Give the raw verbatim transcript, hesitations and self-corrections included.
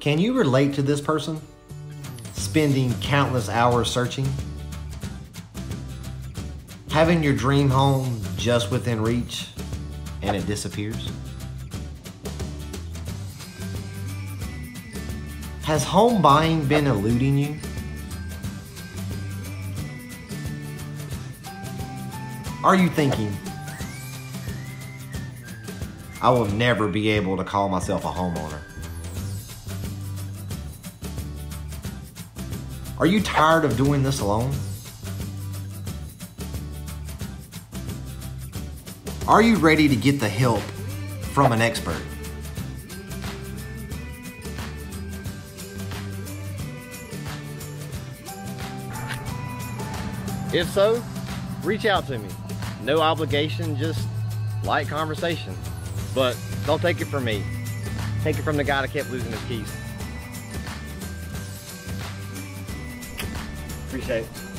Can you relate to this person? Spending countless hours searching? Having your dream home just within reach and it disappears? Has home buying been eluding you? Are you thinking, I will never be able to call myself a homeowner? Are you tired of doing this alone? Are you ready to get the help from an expert? If so, reach out to me. No obligation, just light conversation. But don't take it from me. Take it from the guy that kept losing his keys. Appreciate it.